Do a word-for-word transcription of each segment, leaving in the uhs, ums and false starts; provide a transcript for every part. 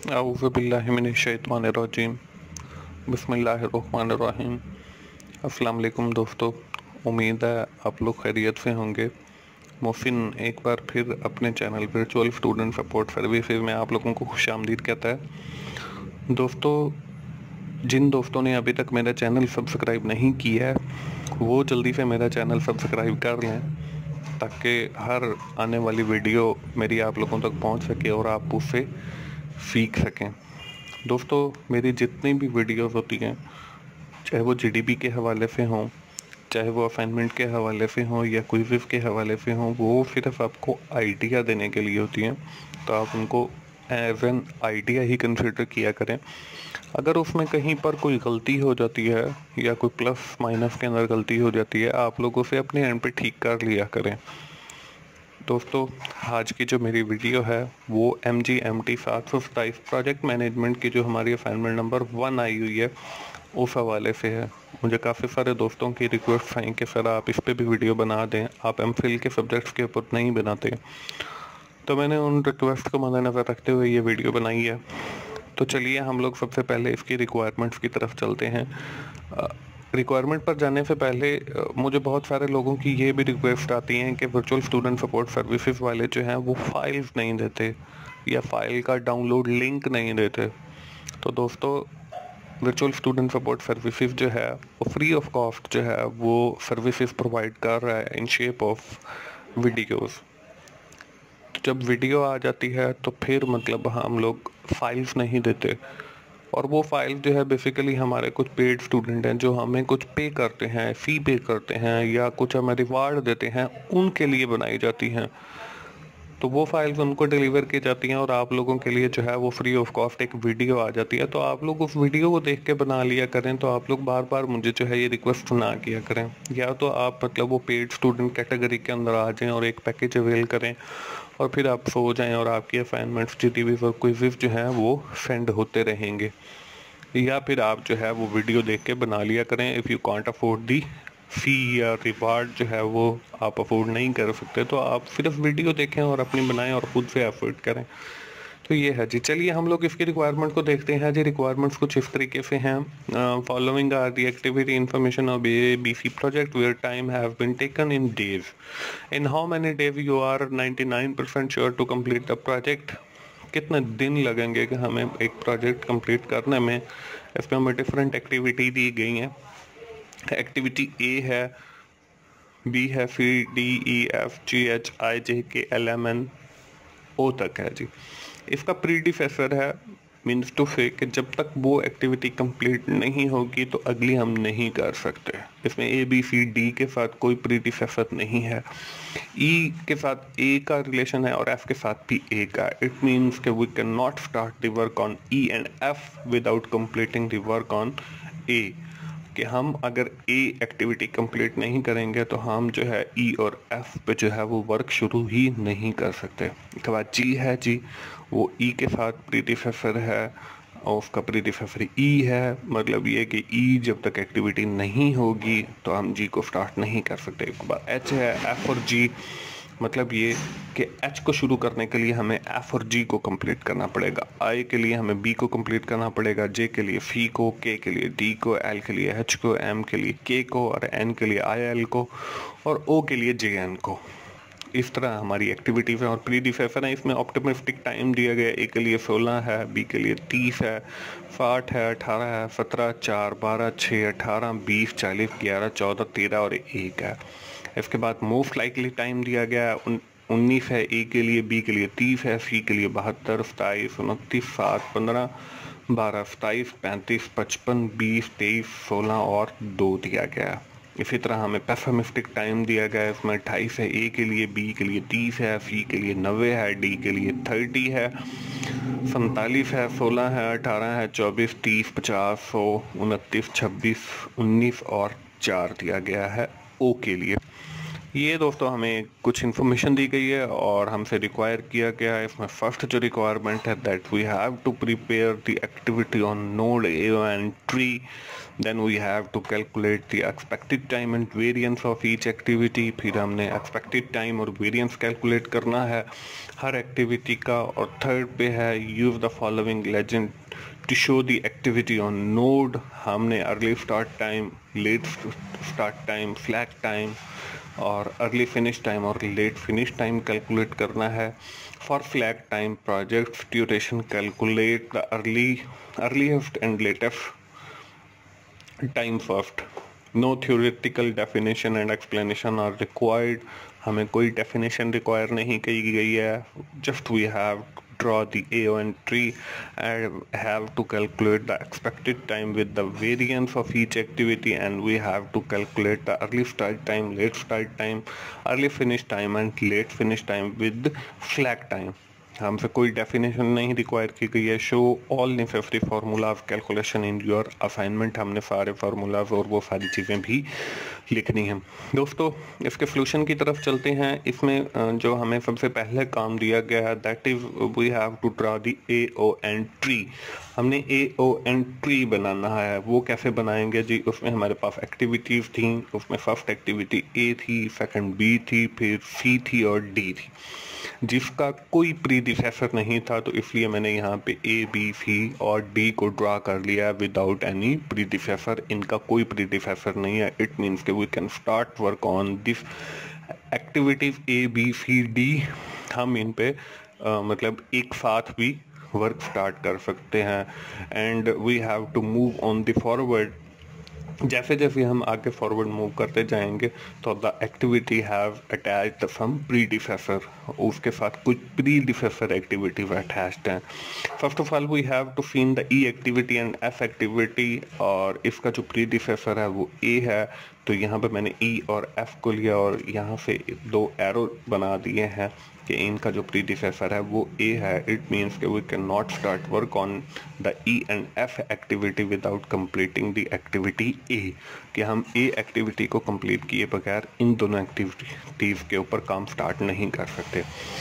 औज़ु बिल्लाहि मिनश्शैतानिर्रजीम बिस्मिल्लाहिर्रहमानिर्रहीम। अस्सलाम वालेकुम दोस्तों, उम्मीद है आप लोग खैरियत से होंगे। मोहसिन एक बार फिर अपने channel virtual student support services में आप लोगों को खुशामदीद कहता है। दोस्तों, जिन दोस्तों ने अभी तक मेरा चैनल सब्सक्राइब नहीं किया है वो जल्दी से मेरा चैनल सब्सक्राइब कर लें ताकि हर आने वाली वीडियो मेरी आप लोगों तक पहुंच सके और आप उससे सीख सकें। दोस्तों, मेरी जितनी भी वीडियोस होती हैं, चाहे वो जीडीपी के हवाले से हों, चाहे वो असाइनमेंट के हवाले से हों या क्विज़ के हवाले से हों, वो सिर्फ आपको आइडिया देने के लिए होती हैं। तो आप उनको एज एन आइडिया ही कंसिडर किया करें। अगर उसमें कहीं पर कोई गलती हो जाती है या कोई प्लस माइनस के अंदर गलती हो जाती है, आप लोग उसे अपने एंड पे ठीक कर लिया करें। दोस्तों, आज की जो मेरी वीडियो है वो एम जी एम टी सात सौ सत्ताईस प्रोजेक्ट मैनेजमेंट की जो हमारी असाइनमेंट नंबर वन आई हुई है उस हवाले से है। मुझे काफ़ी सारे दोस्तों की रिक्वेस्ट आई कि सर आप इस पे भी वीडियो बना दें, आप एम फिल के सब्जेक्ट्स के ऊपर नहीं बनाते। तो मैंने उन रिक्वेस्ट को मद्देनज़र रखते हुए ये वीडियो बनाई है। तो चलिए हम लोग सबसे पहले इसकी रिक्वायरमेंट्स की तरफ चलते हैं। रिक्वायरमेंट पर जाने से पहले मुझे बहुत सारे लोगों की ये भी रिक्वेस्ट आती हैं कि वर्चुअल स्टूडेंट सपोर्ट सर्विसेज वाले जो हैं वो फाइल्स नहीं देते या फाइल का डाउनलोड लिंक नहीं देते। तो दोस्तों, वर्चुअल स्टूडेंट सपोर्ट सर्विसेज जो है वो फ्री ऑफ कॉस्ट जो है वो सर्विसेज प्रोवाइड कर रहा है इन शेप ऑफ वीडियोस। जब वीडियो आ जाती है तो फिर मतलब हम लोग फाइल्स नहीं देते, और वो फाइल जो है बेसिकली हमारे कुछ पेड स्टूडेंट हैं जो हमें कुछ पे करते हैं, फ़ी पे करते हैं या कुछ हमें रिवार्ड देते हैं, उनके लिए बनाई जाती हैं। तो वो फाइल्स उनको डिलीवर की जाती हैं और आप लोगों के लिए जो है वो फ्री ऑफ कॉस्ट एक वीडियो आ जाती है। तो आप लोग उस वीडियो को देख के बना लिया करें। तो आप लोग बार बार मुझे जो है ये रिक्वेस्ट ना किया करें, या तो आप मतलब वो पेड स्टूडेंट कैटेगरी के अंदर आ जाएं और एक पैकेज अवेल करें और फिर आप सो जाएं और आपकी असाइनमेंट्स जीटीवी और क्विज़ जो हैं वो सेंड होते रहेंगे, या फिर आप जो है वो वीडियो देख के बना लिया करें। If you can't afford the fee या रिवार्ड जो है वो आप अफोर्ड नहीं कर सकते तो आप सिर्फ वीडियो देखें और अपनी बनाएं और खुद से अफोर्ड करें। तो ये है जी। चलिए हम लोग इसकी रिक्वायरमेंट को देखते हैं जी। रिक्वायरमेंट्स कुछ इस तरीके से हैं। Following are the activity information of A B C project where time have been taken in days. In how many days you are ninety nine percent sure to complete the project. कितने दिन लगेंगे कि हमें एक project complete करने में। इसमें हमें डिफरेंट एक्टिविटी दी गई हैं। एक्टिविटी ए है, बी है, C D E F G H I J K L M N O तक है जी। इसका प्रीडिसेसर है, मीन्स टू से कि जब तक वो एक्टिविटी कंप्लीट नहीं होगी तो अगली हम नहीं कर सकते। इसमें ए बी सी डी के साथ कोई प्रीडिसेसर नहीं है। ई के साथ ए का रिलेशन है और एफ के साथ भी ए का। इट मीन्स कि we can not start the work on E and F without completing the work on A. कि हम अगर ए एक्टिविटी कंप्लीट नहीं करेंगे तो हम जो है ई और एफ पे जो है वो वर्क शुरू ही नहीं कर सकते। इसके बाद जी है जी, वो ई के साथ प्रीडिसेसर है और उसका प्रीडिसेसर ई है। मतलब ये कि ई जब तक एक्टिविटी नहीं होगी तो हम जी को स्टार्ट नहीं कर सकते। इसके बाद एच है, एफ और जी। मतलब ये कि एच को शुरू करने के लिए हमें एफ और जी को कंप्लीट करना पड़ेगा, आई के लिए हमें बी को कंप्लीट करना पड़ेगा, जे के लिए सी को, के के लिए डी को, एल के लिए एच को, एम के लिए के को और एन के लिए आई एल को और ओ के लिए जे एन को। इस तरह हमारी एक्टिविटीज़ है और प्रीडिसेसर है। इसमें ऑप्टिमिस्टिक टाइम दिया गया, ए के लिए सोलह है, बी के लिए तीस है, साठ है, अठारह है, सत्रह, चार, बारह, छः, अठारह, बीस, चालीस, ग्यारह, चौदह, तेरह और एक है। इसके बाद मोस्ट लाइकली टाइम दिया गया है उन्नीस है, ए के लिए, बी के लिए तीस है, सी के लिए बहत्तर, सताईस, उनतीस, सात, पंद्रह, बारह, सताईस, पैंतीस, पचपन, बीस, तेईस, सोलह और दो दिया गया है। इसी तरह हमें पेसिमिस्टिक टाइम दिया गया है। इसमें अट्ठाईस है, ए के लिए, बी के लिए तीस है, सी के लिए नब्बे है, डी के लिए तीस है, सैंतालीस है, सोलह है, अठारह है, चौबीस, तीस, पचास, सौ, उनतीस, छब्बीस, उन्नीस और चार दिया गया है ओ के लिए। ये दोस्तों हमें कुछ इन्फॉर्मेशन दी गई है और हमसे रिक्वायर किया गया है। इसमें फर्स्ट जो रिक्वायरमेंट है that we have to prepare the activity on node A O and tree, then we have to calculate the expected time and variance of each activity. फिर हमने एक्सपेक्टेड टाइम और वेरिएंस कैलकुलेट करना है हर activity का। और third पे है use the following legend to show the activity on node. हमने early start time, late start time, slack time और अर्ली फिनिश टाइम और लेट फिनिश टाइम कैलकुलेट करना है। For slack time project duration calculate the early earliest and latest time first. No theoretical definition and explanation are required. हमें कोई definition require नहीं की गई है, just we have draw the A O entry and have to calculate the expected time with the variance of each activity, and we have to calculate the early start time, late start time, early finish time and late finish time with slack time। हमसे कोई definition नहीं require की गई है। Show all necessary formulas calculation in your assignment. हमने सारे formulas और वो सारी चीज़ें भी लिखनी है। दोस्तों इसके सोल्यूशन की तरफ चलते हैं। इसमें जो हमें सबसे पहले काम दिया गया है that is we have to draw the A O N tree. हमने ए ओ एन ट्री बनाना है। वो कैसे बनाएंगे जी? उसमें हमारे पास एक्टिविटीज़ थी। उसमें फर्स्ट एक्टिविटी ए थी, सेकंड बी थी, फिर सी थी और डी थी, जिसका कोई प्रीडिसेसर नहीं था। तो इसलिए मैंने यहाँ पे ए बी सी और डी को ड्रा कर लिया विदाउट एनी प्रीडिसेसर। इनका कोई प्रीडिसेसर नहीं है। इट मीन्स कि we can start work on this activities A B C D. हम इन पे uh, मतलब एक साथ भी वर्क स्टार्ट कर सकते हैं। And we have to move on the forward. जैसे जैसे हम आगे फॉरवर्ड मूव करते जाएंगे तो the activity have attached some predecessor. उसके साथ कुछ प्रीडिसेसर एक्टिविटीज अटैच्ड हैं। First of all we have to seen the E activity and F activity. और इसका जो प्रीडिसेसर है वो ए है, तो यहाँ पे मैंने ई और एफ को लिया और यहाँ से दो एरो बना दिए हैं कि इनका जो प्रीडिसेसर है वो ए है। इट मीन्स कि we can not start work on the E and F activity without completing the activity A, कि हम ए एक्टिविटी को कंप्लीट किए बगैर इन दोनों एक्टिविटीज़ के ऊपर काम स्टार्ट नहीं कर सकते।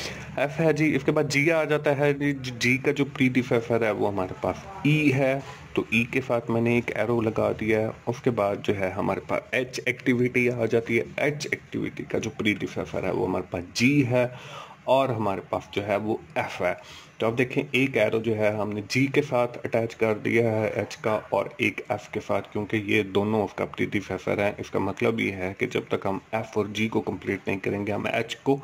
एफ है जी। इसके बाद जी आ जाता है जी। जी का जो प्रीडिसेसर है वो हमारे पास ई है, तो ई के साथ मैंने एक एरो लगा दिया है। उसके बाद जो है हमारे पास एच एक्टिविटी आ जाती है। एच एक्टिविटी का जो प्रीडिसेसर है वो हमारे पास जी है और हमारे पास जो है वो एफ है। तो अब देखें एक एरो जो है हमने जी के साथ अटैच कर दिया है एच का, और एक एफ के साथ, क्योंकि ये दोनों उसका प्रीडिसेसर है। इसका मतलब ये है कि जब तक हम एफ और जी को कंप्लीट नहीं करेंगे हम एच को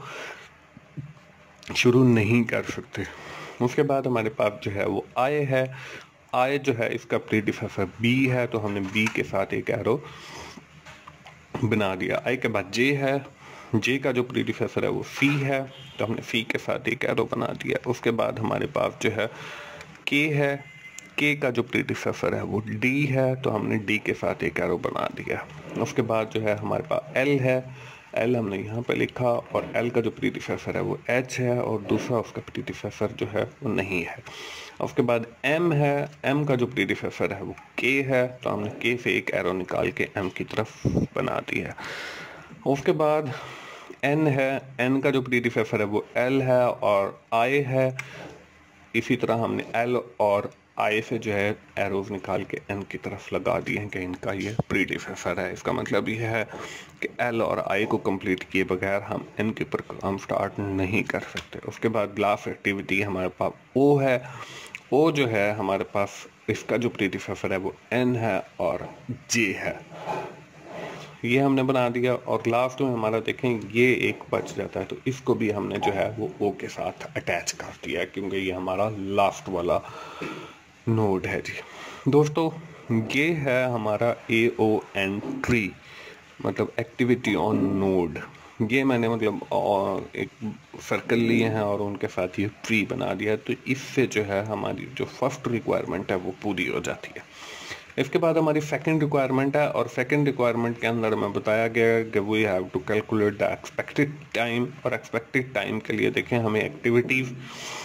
शुरू नहीं कर सकते। उसके बाद हमारे पास जो है वो आई है। आई जो है इसका प्रीडिसेसर बी है, तो हमने बी के साथ एक एरो बना दिया। आई के बाद जे है। जे का जो प्रीडिसेसर है वो सी है, तो हमने सी के साथ एक एरो बना दिया। उसके बाद हमारे पास जो है के है। के का जो प्रीडिसेसर है वो डी है, तो हमने डी के साथ एक एरो बना दिया। उसके बाद जो है हमारे पास एल है। एल हमने यहाँ पे लिखा, और एल का जो प्रीडिसेसर है वो एच है, और दूसरा उसका प्रीडिसेसर जो है वो नहीं है। उसके बाद एम है। एम का जो प्रीडिसेसर है वो के है, तो हमने के से एक एरो निकाल के एम की तरफ बना दिया। उसके बाद एन है। एन का जो प्रीडिसेसर है वो एल है और आई है। इसी तरह हमने एल और आई से जो है एरोज निकाल के एन की तरफ लगा दिए हैं कि इनका ये प्रीडिसेसर है। इसका मतलब ये है कि एल और आई को कंप्लीट किए बगैर हम एन के ऊपर काम स्टार्ट नहीं कर सकते। उसके बाद लास्ट एक्टिविटी हमारे पास ओ है। ओ जो है हमारे पास इसका जो प्रीडिसेसर है वो एन है और जे है। ये हमने बना दिया। और लास्ट में हमारा देखें ये एक बच जाता है, तो इसको भी हमने जो है वो ओ के साथ अटैच कर दिया, क्योंकि ये हमारा लास्ट वाला नोड है जी। दोस्तों ये है हमारा ए ओ एन ट्री, मतलब एक्टिविटी ऑन नोड। ये मैंने मतलब एक सर्कल लिए हैं और उनके साथ ये ट्री बना दिया, तो इससे जो है हमारी जो फर्स्ट रिक्वायरमेंट है वो पूरी हो जाती है। इसके बाद हमारी सेकंड रिक्वायरमेंट है, और सेकंड रिक्वायरमेंट के अंदर हमें बताया गया है कि we have to calculate the expected time. और एक्सपेक्टेड टाइम के लिए देखें हमें एक्टिविटीज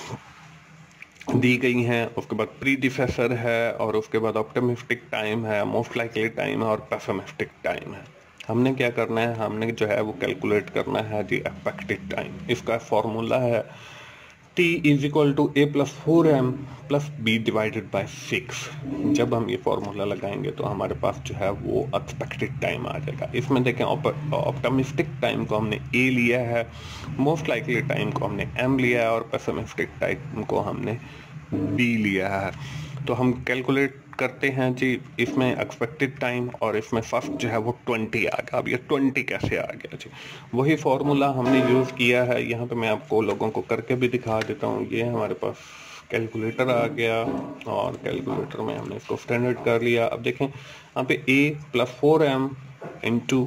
दी गई हैं, उसके बाद प्रीडिसेसर है, और उसके बाद ऑप्टिमिस्टिक टाइम है, मोस्ट लाइकली टाइम है और पेसिमिस्टिक टाइम है। हमने क्या करना है, हमने जो है वो कैलकुलेट करना है जी एक्सपेक्टेड टाइम। इसका फॉर्मूला है T is equal to A plus four M plus B divided by six. जब हम ये फॉर्मूला लगाएंगे तो हमारे पास जो है वो एक्सपेक्टेड टाइम आ जाएगा। इसमें देखें ऑप्टिमिस्टिक टाइम को हमने ए लिया है, मोस्ट लाइकली टाइम को हमने एम लिया है और पेसिमिस्टिक टाइम को हमने बी लिया है। तो हम कैलकुलेट करते हैं जी इसमें एक्सपेक्टेड टाइम, और इसमें फर्स्ट जो है वो ट्वेंटी आ गया। अब ये ट्वेंटी कैसे आ गया जी, वही फॉर्मूला हमने यूज़ किया है। यहाँ पे मैं आपको लोगों को करके भी दिखा देता हूँ। ये हमारे पास कैलकुलेटर आ गया और कैलकुलेटर में हमने इसको स्टैंडर्ड कर लिया। अब देखें यहाँ पे A plus four M into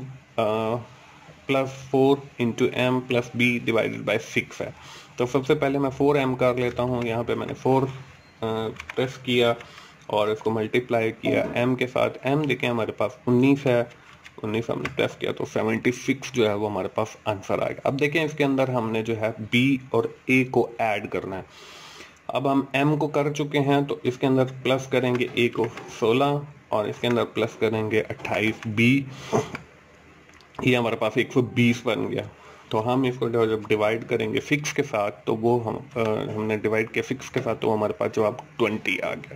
plus four into M plus B divided by six है। तो सबसे पहले मैं फोर एम कर लेता हूँ। यहाँ पे मैंने फोर प्रेस किया और इसको मल्टीप्लाई किया m के साथ। m देखें हमारे पास उन्नीस है, उन्नीस हमने प्रेस किया तो छिहत्तर जो है वो हमारे पास आंसर आ गया। अब देखें इसके अंदर हमने जो है b और a को ऐड करना है। अब हम m को कर चुके हैं तो इसके अंदर प्लस करेंगे a को सोलह और इसके अंदर प्लस करेंगे अट्ठाईस b, ये हमारे पास एक सौ बीस बन गया। तो हम इसको जब डिवाइड करेंगे सिक्स के साथ तो वो हम आ, हमने डिवाइड किया सिक्स के साथ तो हमारे पास जवाब ट्वेंटी आ गया।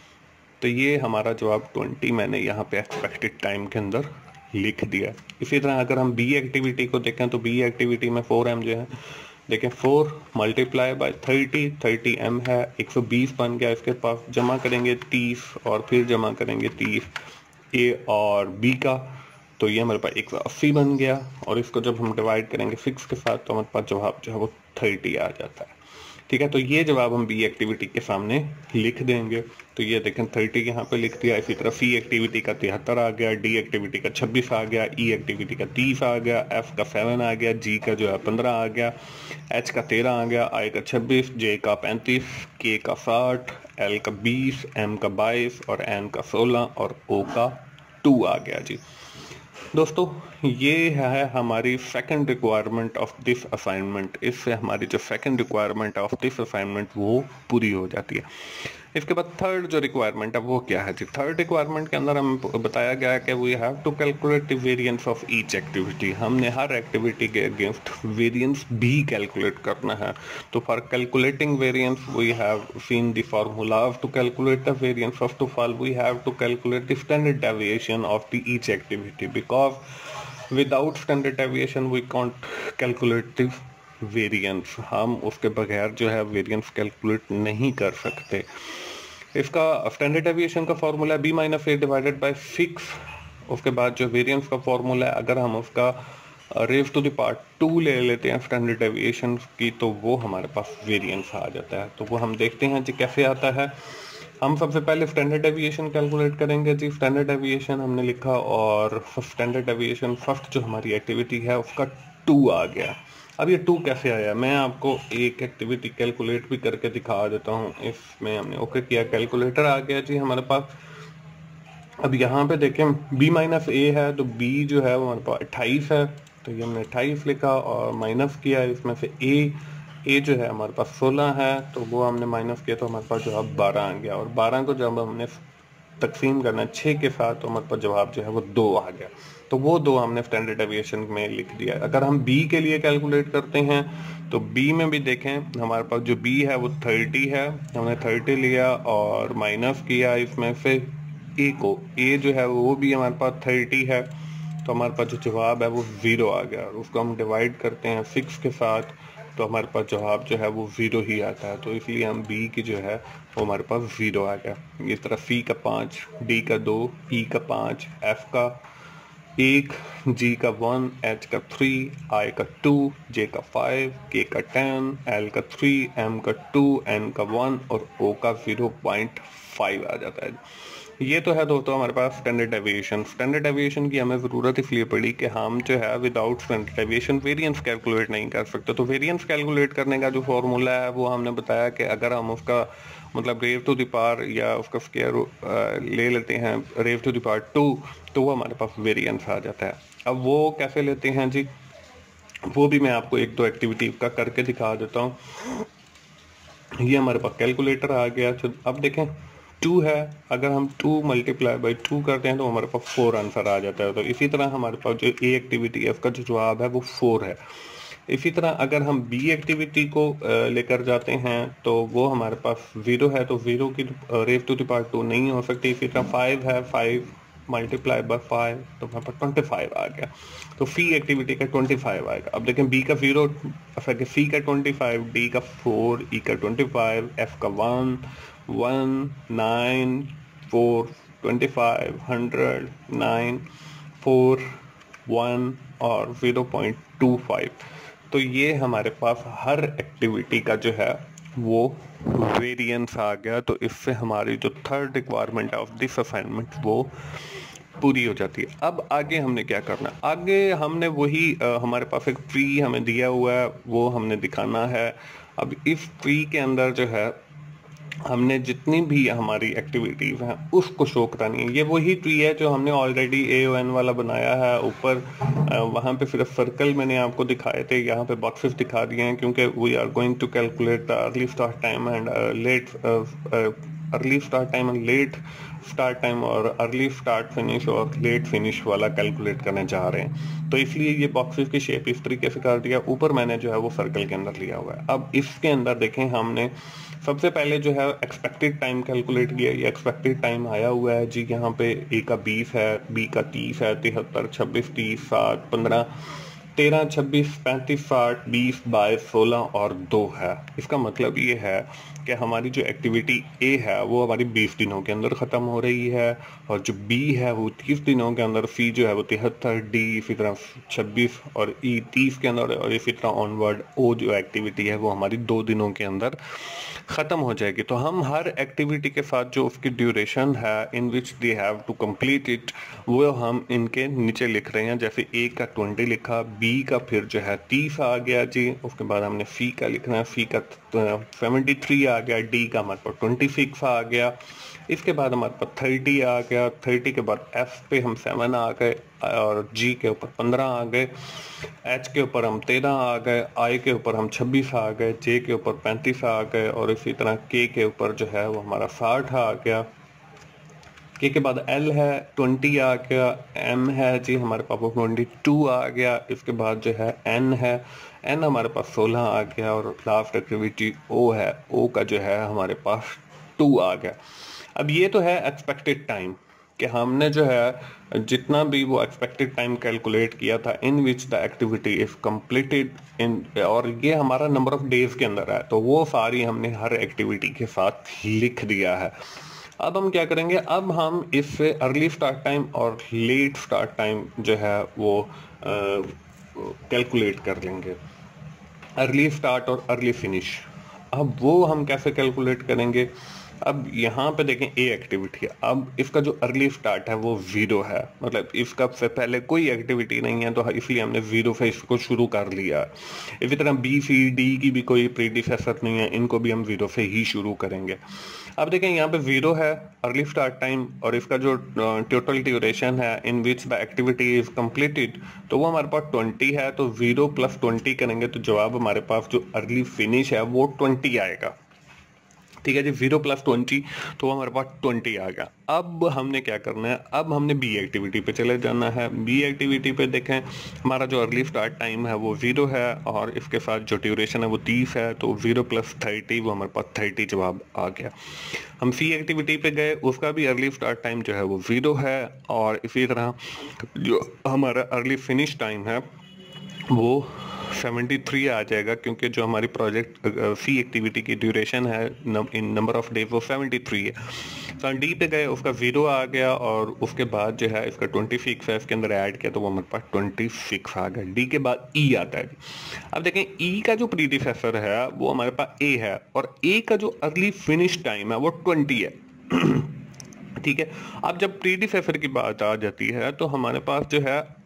तो ये हमारा जवाब ट्वेंटी मैंने यहाँ पे एक्सपेक्टेड टाइम के अंदर लिख दिया। इसी तरह अगर हम बी एक्टिविटी को देखें तो बी एक्टिविटी में फोर एम जो है, देखें four multiply by thirty, thirty M है, एक सौ बीस बन गया। इसके पास जमा करेंगे तीस और फिर जमा करेंगे तीस ए और बी का, तो ये हमारे पास एक सौ अस्सी बन गया। और इसको जब हम डिवाइड करेंगे सिक्स के साथ तो हमारे पास जवाब जो है वो थर्टी आ जाता है। ठीक है, तो ये जवाब हम बी एक्टिविटी के सामने लिख देंगे। तो ये देखें थर्टी यहाँ पे लिख दिया। इसी तरह सी एक्टिविटी का तिहत्तर आ गया, डी एक्टिविटी का छब्बीस आ गया, ई एक्टिविटी का तीस आ गया, एफ का सेवन आ गया, जी का जो है पंद्रह आ गया, एच का तेरह आ गया, आई का छब्बीस, जे का पैंतीस, के का साठ, एल का बीस, एम का बाईस और एन का सोलह और ओ का टू आ गया जी। दोस्तों ये है हमारी second requirement of this assignment. इससे हमारी जो second requirement of this assignment वो पूरी हो जाती है। इसके बाद थर्ड जो रिक्वायरमेंट है वो क्या है जी। थर्ड रिक्वायरमेंट के अंदर हम बताया गया है कि we have to calculate the variance of each activity. हमने हर एक्टिविटी के अगेंस्ट वेरिएंस भी कैलकुलेट करना है। तो for calculating variance we have seen the formulas to calculate the variance. First of all we have to calculate the standard deviation of the each activity, because without standard deviation we can't calculate the variance. हम उसके बगैर जो है variance calculate नहीं कर सकते। इसका standard deviation का फॉर्मूला है B minus A divided by six. उसके बाद जो वेरिएंस का फॉर्मूला है, अगर हम उसका raise to the power two ले लेते हैं स्टैंडर्ड डेविएशन की तो वो हमारे पास वेरिएंस आ जाता है। तो वो हम देखते हैं जी कैसे आता है। हम सबसे पहले स्टैंडर्ड डेविएशन कैलकुलेट करेंगे जी। स्टैंडर्ड डेविएशन हमने लिखा और स्टैंडर्ड डेविएशन फर्स्ट जो हमारी एक्टिविटी है उसका टू आ गया। अब ये टू कैसे आया, मैं आपको एक एक्टिविटी कैलकुलेट भी करके दिखा देता हूँ। इसमें हमने ओके किया, कैलकुलेटर आ गया जी हमारे पास। अब यहाँ पे देखें b माइनस ए है तो b जो है वो हमारे पास अट्ठाईस है, तो ये हमने अट्ठाईस लिखा और माइनस किया इसमें से a a जो है हमारे पास सोलह है तो वो हमने माइनस किया तो हमारे पास जवाब बारह आ गया। और बारह को जब हमने तकसीम करना है छः के साथ तो हमारे पास जवाब जो है वो दो आ गया। तो वो दो हमने स्टैंडर्ड डेविएशन में लिख दिया। अगर हम b के लिए कैलकुलेट करते हैं तो b में भी देखें हमारे पास जो b है वो थर्टी है, हमने थर्टी लिया और माइनस किया इसमें से a को, a जो है वो भी हमारे पास थर्टी है तो हमारे पास जो जवाब है वो ज़ीरो आ गया। और उसको हम डिवाइड करते हैं सिक्स के साथ तो हमारे पास जवाब जो है वो ज़ीरो ही आता है। तो इसलिए हम b की जो है वो हमारे पास ज़ीरो आ गया। इस तरह c का पाँच, d का दो, e का पाँच, f का एक, g का वन, h का थ्री, i का टू, j का फाइव, k का टेन, l का थ्री, m का टू, n का वन और o का ज़ीरो पॉइंट फाइव आ जाता है। ये तो है दोस्तों हमारे पास स्टैंडर्ड डेविएशन। स्टैंडर्ड डेविएशन की हमें ज़रूरत इसलिए पड़ी कि हम जो है without standard deviation variance calculate नहीं कर सकते। तो वेरिएंस कैलकुलेट करने का जो फॉर्मूला है वो हमने बताया कि अगर हम उसका मतलब रेव टू द पावर या उसका स्क्वायर ले लेते हैं raise to the power two तो वो हमारे पास वेरिएंस आ जाता है। अब वो कैसे लेते हैं जी, वो भी मैं आपको एक दो एक्टिविटी का करके दिखा देता हूँ। ये हमारे पास कैलकुलेटर आ गया। अब देखें टू है, अगर हम टू मल्टीप्लाई बाई टू करते हैं तो हमारे पास फोर आंसर आ जाता है। तो इसी तरह हमारे पास जो ए एक्टिविटी है उसका जो जवाब है वो फोर है। इसी तरह अगर हम बी एक्टिविटी को लेकर जाते हैं तो वो हमारे पास ज़ीरो है, तो ज़ीरो की raise to the power two नहीं हो सकती। इसी तरह फाइव है, फाइव मल्टीप्लाई बाय फाइव तो हमारे पास ट्वेंटी फाइव आ गया, तो सी एक्टिविटी का ट्वेंटी फाइव आएगा। अब देखें बी का जीरो, सी का ट्वेंटी फाइव, डी का फोर, ई का ट्वेंटी फाइव, एफ का one, one, nine, four, twenty five, hundred, nine, four, one और ज़ीरो पॉइंट टू फाइव। तो ये हमारे पास हर एक्टिविटी का जो है वो वेरिएंस आ गया। तो इससे हमारी जो third requirement of this assignment वो पूरी हो जाती है। अब आगे हमने क्या करना है, आगे हमने वही आ, हमारे पास एक ट्री हमें दिया हुआ है वो हमने दिखाना है। अब इस ट्री के अंदर जो है हमने जितनी भी हमारी एक्टिविटीज हैं उसको शो करानी है। ये वही ट्री है जो हमने ऑलरेडी ए ओ एन वाला बनाया है। ऊपर वहाँ पे सिर्फ सर्कल मैंने आपको दिखाए थे, यहाँ पे बॉक्सेस दिखा दिए हैं क्योंकि we are going to calculate the early start time and late early start time and late start time और अर्ली स्टार्ट फिनिश और लेट फिनिश वाला कैलकुलेट करने जा रहे हैं। तो इसलिए ये बॉक्सेस की शेप इस तरीके से कर दिया। ऊपर मैंने जो है वो सर्कल के अंदर लिया हुआ है। अब इसके अंदर देखें हमने सबसे पहले जो है एक्सपेक्टेड टाइम कैलकुलेट किया। ये एक्सपेक्टेड टाइम आया हुआ है जी, यहाँ पे ए का बीस है, बी का तीस है, तिहत्तर, छब्बीस, तीस, साठ, पंद्रह, तेरह, छब्बीस, पैंतीस, साठ, बीस, बाईस, सोलह और दो है। इसका मतलब ये है कि हमारी जो एक्टिविटी ए है वो हमारी बीस दिनों के अंदर ख़त्म हो रही है और जो बी है वो तीस दिनों के अंदर, सी जो है वो तिहत्तर, डी इसी तरह छब्बीस और ई तीस के अंदर और इसी तरह ऑनवर्ड ओ जो एक्टिविटी है वो हमारी दो दिनों के अंदर ख़त्म हो जाएगी। तो हम हर एक्टिविटी के साथ जो उसकी ड्यूरेशन है in which they have to complete it वो हम इनके नीचे लिख रहे हैं। जैसे ए का ट्वेंटी लिखा, बी का फिर जो है तीस आ गया जी, उसके बाद हमने सी का लिखना है, सी का सेवेंटी थ्री आ गया, डी का हमारे पास ट्वेंटी सिक्स आ गया, इसके बाद हमारे पास थर्टी आ गया, थर्टी के बाद एफ पे हम सेवन आ गए और जी के ऊपर पंद्रह आ गए, एच के ऊपर हम तेरह आ गए, आई के ऊपर हम छब्बीस आ गए, जे के ऊपर पैंतीस आ गए और इसी तरह के के ऊपर जो है वो हमारा साठ आ गया। के के बाद एल है ट्वेंटी आ गया, एम है जी हमारे पास वो ट्वेंटी टू आ गया, इसके बाद जो है एन है, एन हमारे पास सोलह आ गया और लास्ट एक्टिविटी ओ है, ओ का जो है हमारे पास टू आ गया। अब ये तो है एक्सपेक्टेड टाइम कि हमने जो है जितना भी वो एक्सपेक्टेड टाइम कैलकुलेट किया था in which the activity is completed in, और ये हमारा नंबर ऑफ डेज के अंदर है, तो वो सारी हमने हर एक्टिविटी के साथ लिख दिया है। अब हम क्या करेंगे, अब हम इससे अर्ली स्टार्ट टाइम और लेट स्टार्ट टाइम जो है वो कैलकुलेट कर लेंगे, अर्ली स्टार्ट और अर्ली फिनिश। अब वो हम कैसे कैलकुलेट करेंगे, अब यहाँ पे देखें ए एक्टिविटी है, अब इसका जो अर्ली स्टार्ट है वो ज़ीरो है, मतलब इसका से पहले कोई एक्टिविटी नहीं है तो इसलिए हमने ज़ीरो से इसको शुरू कर लिया। इसी तरह बी सी डी की भी कोई प्रीडिसेसर नहीं है, इनको भी हम ज़ीरो से ही शुरू करेंगे। अब देखें यहाँ पे ज़ीरो है अर्ली स्टार्ट टाइम और इसका जो टोटल ड्यूरेशन है in which the activity is completed तो वो हमारे पास ट्वेंटी है, तो ज़ीरो प्लस ट्वेंटी करेंगे तो जवाब हमारे पास जो अर्ली फिनिश है वो ट्वेंटी आएगा। ठीक है जी, जीरो प्लस ट्वेंटी तो हमारे पास ट्वेंटी आ गया। अब हमने क्या करना है, अब हमने बी एक्टिविटी पे चले जाना है। बी एक्टिविटी पे देखें हमारा जो अर्ली स्टार्ट टाइम है वो ज़ीरो है और इसके साथ जो ड्यूरेशन है वो तीस है, तो ज़ीरो प्लस थर्टी वो हमारे पास थर्टी जवाब आ गया। हम सी एक्टिविटी पे गए, उसका भी अर्ली स्टार्ट टाइम जो है वो ज़ीरो है और इसी तरह जो हमारा अर्ली फिनिश टाइम है वो सेवेंटी थ्री आ जाएगा, क्योंकि जो हमारी प्रोजेक्ट सी एक्टिविटी की ड्यूरेशन है इन नंबर ऑफ डे वो सेवेंटी थ्री है। तो डी पे गए, उसका ज़ीरो आ गया और उसके बाद जो है इसका ट्वेंटी सिक्स है, इसके अंदर ऐड किया तो वो हमारे पास ट्वेंटी सिक्स आ गया। डी के बाद ई आता है। अब देखें ई का जो प्रीडिसेसर है वो हमारे पास ए है और ए का जो अर्ली फिनिश टाइम है वो ट्वेंटी है। ठीक है, अब जब प्रीडिसेसर की बात आ जाती है तो हमारे पास जो है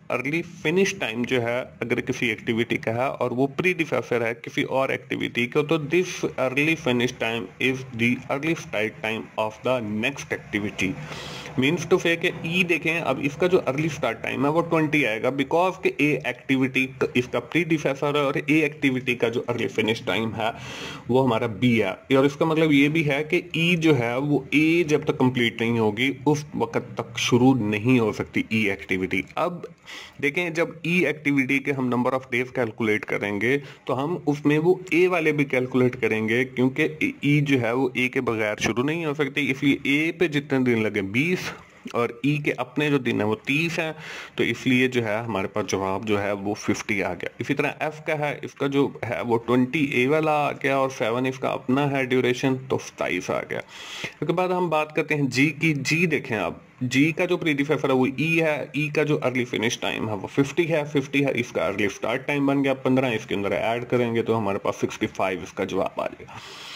अर्ली फिनिश टाइम जो है अगर किसी एक्टिविटी का है और वो प्री डिफेसर है किसी और एक्टिविटी का, तो this early finish time is the early start time of the next activity. Means to say कि ई देखें, अब इसका जो अर्ली स्टार्ट टाइम है वो ट्वेंटी आएगा बिकॉज के ए एक्टिविटी इसका प्री डिफेसर है और ए एक्टिविटी का जो अर्ली फिनिश टाइम है वो हमारा बी है। और इसका मतलब ये भी है कि ई जो है वो ए जब तक कंप्लीट नहीं होगी उस वक्त तक शुरू नहीं हो सकती ई एक्टिविटी। अब देखें, जब ई एक्टिविटी के हम नंबर ऑफ डेज कैलकुलेट करेंगे तो हम उसमें वो ए वाले भी कैलकुलेट करेंगे, क्योंकि ई जो है वो ए के बगैर शुरू नहीं हो सकती, इसलिए ए पे जितने दिन लगे बीस और ई के अपने जो दिन है वो तीस हैं, तो इसलिए जो है हमारे पास जवाब जो है वो फिफ्टी आ गया। इसी तरह एफ का है, इसका जो है वो ट्वेंटी ए वाला आ गया और सेवन इसका अपना है ड्यूरेशन, तो सताईस आ गया। उसके बाद हम बात करते हैं जी की। जी देखें, अब जी का जो प्री डिफेसर है वो ई है, ई का जो अर्ली फिनिश टाइम है वो फिफ्टी है, फिफ्टी है इसका अर्ली स्टार्ट टाइम बन गया पंद्रह, इसके अंदर ऐड करेंगे तो हमारे पास सिक्सटी फाइव इसका जवाब आ जाएगा।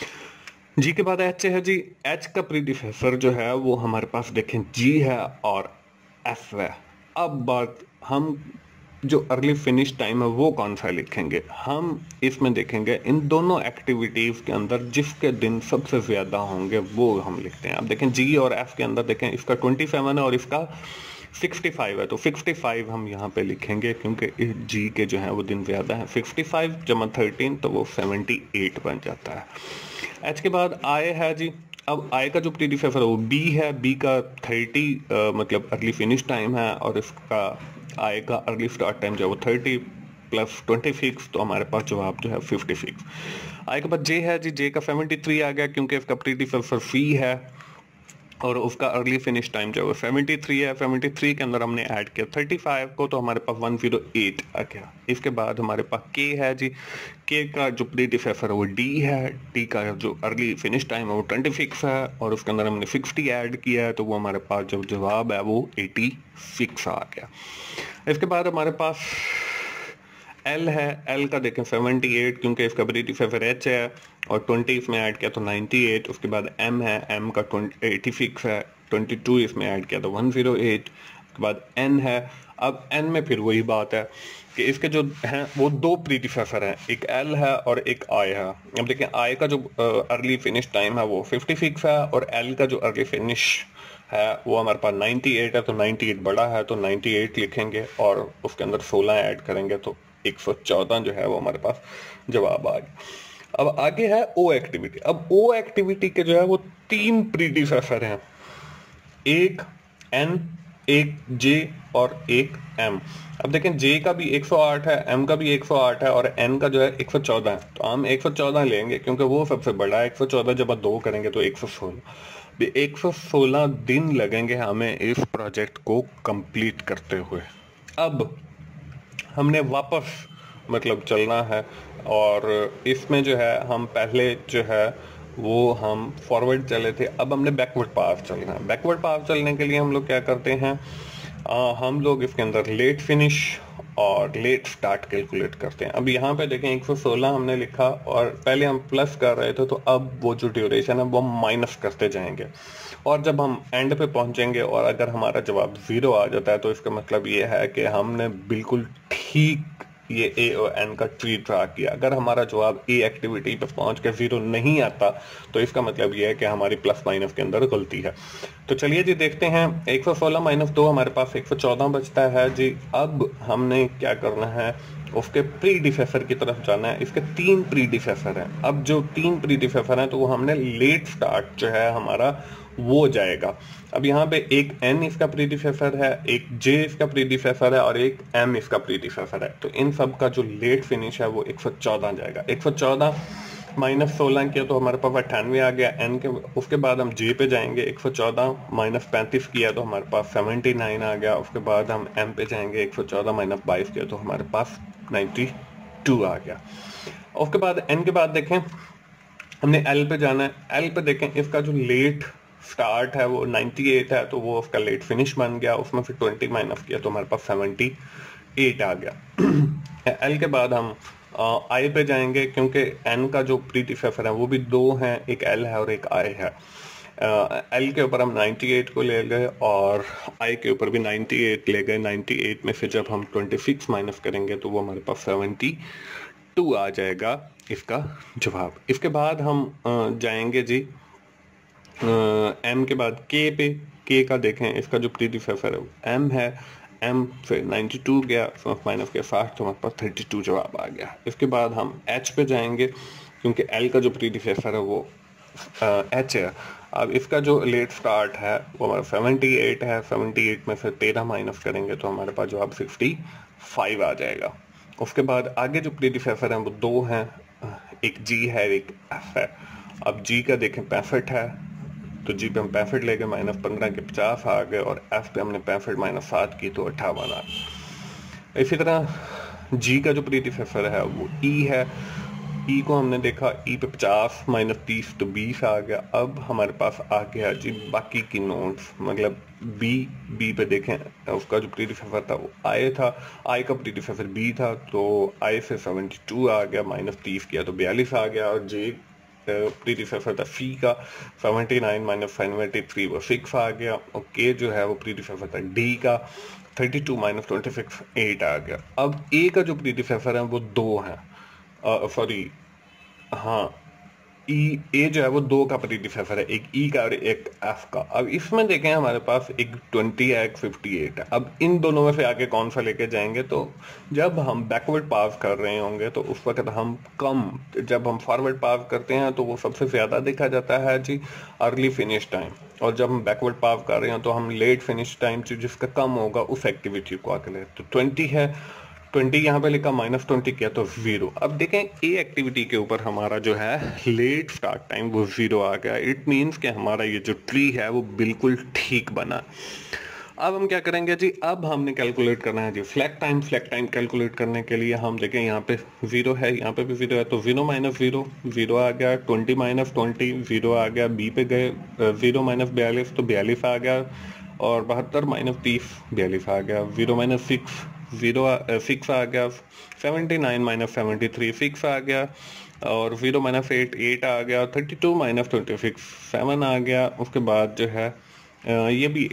जी के बाद एच है जी। एच का प्री डिफेसर जो है वो हमारे पास देखें जी है और एफ है। अब बात हम जो अर्ली फिनिश टाइम है वो कौन सा लिखेंगे, हम इसमें देखेंगे इन दोनों एक्टिविटीज के अंदर जिसके दिन सबसे ज्यादा होंगे वो हम लिखते हैं। अब देखें जी और एफ के अंदर देखें इसका ट्वेंटी सेवन है और इसका सिक्सटी फाइव है, तो सिक्सटी फाइव हम यहाँ पे लिखेंगे क्योंकि इस जी के जो है वो दिन ज्यादा है। सिक्सटी फाइव जमा थर्टीन तो वो सेवेंटी एट बन जाता है। एच के बाद आई है जी। अब आई का जो प्री डिफेसर है वो बी है, बी का थर्टी मतलब अर्ली फिनिश टाइम है और इसका आई का अर्ली स्टार्ट टाइम जो है वो थर्टी प्लस ट्वेंटी सिक्स, तो हमारे पास जवाब जो है फिफ्टी सिक्स। आई के बाद जे है जी। जे का सेवेंटी थ्री आ गया क्योंकि इसका प्री डिफेसर सी है और उसका अर्ली फिनिश टाइम जो है सेवेंटी थ्री है। सेवेंटी थ्री के अंदर हमने ऐड किया थर्टी फाइव को, तो हमारे पास वन ज़ीरो एट आ गया। इसके बाद हमारे पास के है जी। के का जो प्री डिफेसर है वो डी है, डी का जो अर्ली फिनिश टाइम है वो ट्वेंटी सिक्स है और उसके अंदर हमने सिक्सटी ऐड किया है, तो वो हमारे पास जो जवाब है वो एटी सिक्स आ गया। इसके बाद हमारे पास एल है। एल का देखें सेवेंटी एट क्योंकि इसका प्री डिफेसर एच है और ट्वेंटी इसमें ऐड किया तो नाइंटी एट। उसके बाद एम है, एम का एटी सिक्स है, ट्वेंटी टू इसमें ऐड किया तो वन ज़ीरो एट। उसके बाद एन है। अब एन में फिर वही बात है कि इसके जो हैं वो दो प्री डिफेसर हैं, एक एल है और एक आई है। अब देखें आई का जो अर्ली फिनिश टाइम है वो फिफ्टी सिक्स है और एल का जो अर्ली फिनिश है वो हमारे पास नाइंटी एट है, तो नाइंटी एट बड़ा है तो नाइंटी एट लिखेंगे और उसके अंदर सोलह ऐड करेंगे तो एक सौ चौदह जो है वो हमारे पास जवाब आ गया। अब आगे है ओ एक्टिविटी। अब ओ एक्टिविटी के जो है वो तीन प्रीडिसेसर हैं, एक एन, एक जे और एक एम। अब देखें जे का भी एक सौ आठ है, एम का भी एक सौ आठ है और एन का जो है एक सौ चौदह है, तो हम एक सौ चौदह लेंगे क्योंकि वो सबसे बड़ा है। एक सौ चौदह जब आप दो करेंगे तो एक सौ सोलह, एक सौ सोलह दिन लगेंगे हमें इस प्रोजेक्ट को कंप्लीट करते हुए। अब हमने वापस मतलब चलना है और इसमें जो है हम पहले जो है वो हम फॉरवर्ड चले थे, अब हमने बैकवर्ड पाथ चलना है। बैकवर्ड पाथ चलने के लिए हम लोग क्या करते हैं, आ, हम लोग इसके अंदर लेट फिनिश और लेट स्टार्ट कैलकुलेट करते हैं। अब यहाँ पे देखें एक सौ सोलह हमने लिखा और पहले हम प्लस कर रहे थे, तो अब वो जो ड्यूरेशन है वो माइनस करते जाएंगे और जब हम एंड पे पहुंचेंगे और अगर हमारा जवाब जीरो आ जाता है तो इसका मतलब ये है कि हमने बिल्कुल ठीक ये ए और एन का ट्री ड्रा किया। अगर हमारा जवाब ए एक्टिविटी पे पहुंच के जीरो नहीं आता तो इसका मतलब ये है कि हमारी प्लस माइनस के अंदर गलती है। तो चलिए जी देखते हैं, एक सौ सोलह माइनस दो हमारे पास एक सौ चौदह बचता है जी। अब हमने क्या करना है, उसके प्री डिफेसर की तरफ जाना है। इसके तीन प्री डिफेसर हैं। अब जो तीन प्री डिफेसर हैं तो वो हमने लेट स्टार्ट जो है हमारा वो जाएगा। अब यहाँ पे एक एन इसका प्रीडिसेसर है, एक जे इसका प्रीडिसेसर है और एक एम इसका प्रीडिसेसर है, तो इन सब का जो लेट फिनिश है वो एक सौ चौदह जाएगा। एक सौ चौदह माइनस सोलह किया तो हमारे पास अट्ठानवे आ गया एन के। उसके बाद हम जे पे जाएंगे, एक सौ चौदह माइनस पैंतीस किया तो हमारे पास सेवेंटी नाइन आ गया। उसके बाद हम एम पे जाएंगे, एक सौ चौदह माइनस बाईस किया तो हमारे पास नाइन्टी टू आ गया। उसके बाद एन के बाद देखें हमने एल पे जाना है। एल पे देखें इसका जो लेट स्टार्ट है वो अट्ठानवे है, तो वो उसका लेट फिनिश बन गया। उसमें फिर बीस माइनस किया तो हमारे पास अठहत्तर आ गया। एल के बाद हम आई पे जाएंगे क्योंकि एन का जो प्रीडिसेसर है वो भी दो हैं, एक एल है और एक आई है। एल के ऊपर हम अट्ठानवे को ले गए और आई के ऊपर भी अट्ठानवे ले गए। अट्ठानवे में से जब हम छब्बीस माइनस करेंगे तो वो हमारे पास बहत्तर आ जाएगा इसका जवाब। इसके बाद हम जाएंगे जी एम के बाद के पे। के का देखें, इसका जो प्रीडिफेसर है एम है, एम फिर बानवे गया, माइनस के साठ, तो हमारे पास बत्तीस जवाब आ गया। इसके बाद हम एच पे जाएंगे क्योंकि एल का जो प्रीडिफेसर है वो एच है। अब इसका जो लेट स्टार्ट है वो हमारा अठहत्तर है। अठहत्तर में से तेरह माइनस करेंगे तो हमारे पास जवाब पैंसठ आ जाएगा। उसके बाद आगे जो प्रीडिफेसर हैं वो दो हैं, एक जी है एक एफ है। अब जी का देखें पैंसठ है तो जी पे हम पैंसठ ले गए, माइनस पंद्रह के पचास आ गए, और एफ पे हमने पैंसठ माइनस सात की तो अट्ठावन आ गए। इसी तरह जी का जो प्रीडिफेसर है वो ई है। ई को हमने देखा, ई पे पचास माइनस तीस तो बीस आ गया। अब हमारे पास आ गया जी बाकी की नोट्स, मतलब बी बी पे देखें उसका जो प्रीडिफेसर था वो आई था, आई का प्रीडिफेसर बी था तो आई से बहत्तर आ गया, माइनस तीस किया तो बयालीस आ गया। और जे प्रीडिफेसर था सी का, उन्यासी माइनस तिरानवे वो सिक्स आ गया। और के जो है वो प्रीडिफेसर था डी का, बत्तीस माइनस छब्बीस आठ आ गया। अब ए का जो प्रीडिफेसर है वो दो है, सॉरी हाँ ई ए जो है वो दो का प्रीडिफेसर है, एक ई का और एक एफ का। अब इसमें देखें हमारे पास एक बीस है एक अट्ठावन है। अब इन दोनों में से आगे कौन सा लेके जाएंगे, तो जब हम बैकवर्ड पास कर रहे होंगे तो उस वक्त हम कम, जब हम फॉरवर्ड पास करते हैं तो वो सबसे ज़्यादा देखा जाता है जी अर्ली फिनिश टाइम, और जब हम बैकवर्ड पास कर रहे हैं तो हम लेट फिनिश टाइम जिसका कम होगा उस एक्टिविटी को आगे ले। तो बीस है, बीस यहाँ पे लिखा, माइनस ट्वेंटी किया तो जीरो। अब देखें ए एक्टिविटी के ऊपर हमारा जो है लेट स्टार्ट टाइम वो जीरो आ गया। इट मीन्स कि हमारा ये जो ट्री है वो बिल्कुल ठीक बना। अब हम क्या करेंगे जी, अब हमने कैलकुलेट करना है जी flag time. Flag time calculate करने के लिए हम देखें यहाँ पे जीरो है, यहाँ पे भी जीरो है, तो जीरो माइनस जीरो जीरो आ गया, ट्वेंटी माइनस ट्वेंटी जीरो आ गया, बी पे गए जीरो माइनस बयालीस तो बयालीस आ गया, और बहत्तर माइनस तीस बयालीस आ गया, zero minus six zero six आ गया, seventy nine minus seventy three six आ गया, और जीरो माइनस एट एट आ गया, thirty two minus twenty six seven आ गया। उसके बाद जो है ये भी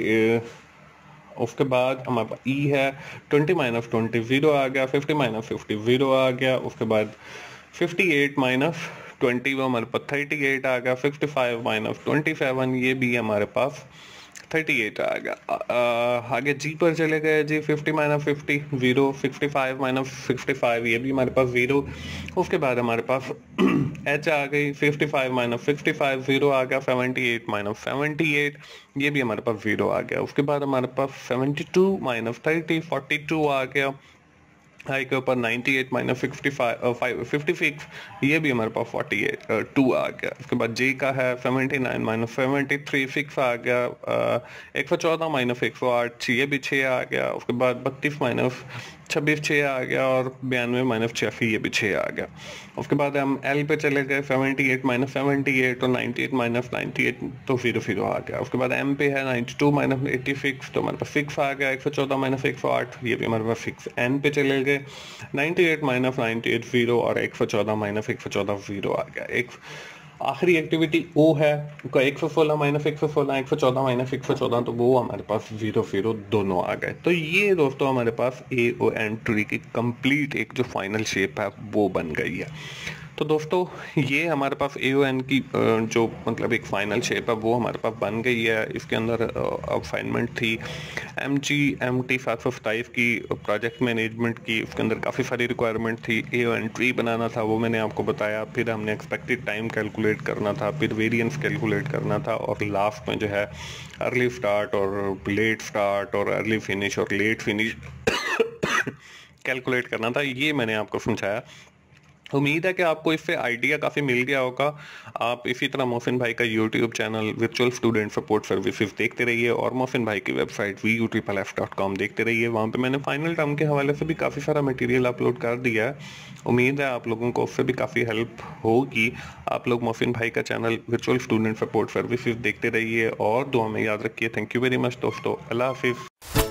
उसके बाद हमारे पास ई है, ट्वेंटी माइनस ट्वेंटी जीरो आ गया, फिफ्टी माइनस फिफ्टी जीरो आ गया। उसके बाद फिफ्टी एट माइनस ट्वेंटी वो हमारे पास थर्टी एट आ गया, fifty five minus twenty seven ये भी हमारे पास अड़तीस आ गया। आगे जी पर चले गए जी, fifty minus fifty zero, sixty five minus sixty five ये भी हमारे पास जीरो। उसके बाद हमारे पास एच आ गई, fifty five minus sixty five zero आ गया, seventy eight minus seventy eight ये भी हमारे पास जीरो आ गया। उसके बाद हमारे पास seventy two minus thirty forty two आ गया। आई के ऊपर अट्ठानवे minus sixty five fifty six ये भी हमारे पास फोर्टी एट टू आ गया। उसके बाद जे का है seventy nine minus seventy three six आ गया, एक सौ चौदह माइनस एक सौ आठ ये भी छः आ गया। उसके बाद बत्तीस माइनस छब्बीस छः आ गया, और बयानवे माइनस छियासी ये भी छः आ गया। उसके बाद हम एल पे चले गए, seventy eight minus seventy eight और ninety eight minus ninety eight तो जीरो जीरो आ गया। उसके बाद एम पे है ninety two minus eighty six तो हमारे पास सिक्स आ गया, एक सौ चौदह माइनस एक सौ आठ ये भी हमारे पास सिक्स। एन पे चले गए, ninety eight minus ninety eight zero और एक सौ चौदह माइनस एक सौ चौदह जीरो आ गया। एक आखिरी एक्टिविटी ओ है, उनका एक सौ सोलह माइनस एक सौ सोलह एक सौ चौदह माइनस एक सौ चौदह तो वो हमारे पास जीरो जीरो दोनों आ गए। तो ये दोस्तों हमारे पास ए ओ एन ट्री की कंप्लीट एक जो फाइनल शेप है वो बन गई है। तो दोस्तों ये हमारे पास ए ओ एन की जो मतलब एक फाइनल शेप है वो हमारे पास बन गई है। इसके अंदर असाइनमेंट थी एम जी एम टी सात सौ सत्ताईस की, प्रोजेक्ट मैनेजमेंट की, उसके अंदर काफ़ी सारी रिक्वायरमेंट थी। ए ओ एन ट्री बनाना था वो मैंने आपको बताया, फिर हमने एक्सपेक्टेड टाइम कैलकुलेट करना था, फिर वेरिएंस कैलकुलेट करना था, और लास्ट में जो है अर्ली स्टार्ट और लेट स्टार्ट और अर्ली फिनिश और लेट फिनिश कैलकुलेट करना था। ये मैंने आपको समझाया। उम्मीद है कि आपको इससे आइडिया काफ़ी मिल गया होगा। आप इसी तरह मोहसिन भाई का YouTube channel virtual student support services देखते रहिए, और मोहसिन भाई की website V U triple F dot com देखते रहिए। वहाँ पे मैंने फाइनल टर्म के हवाले से भी काफ़ी सारा मटेरियल अपलोड कर दिया है। उम्मीद है आप लोगों को उससे भी काफ़ी हेल्प होगी। आप लोग मोहसिन भाई का channel virtual student support services देखते रहिए और दुआ में याद रखिए। थैंक यू वेरी मच दोस्तों, अल्लाह हाफिज़।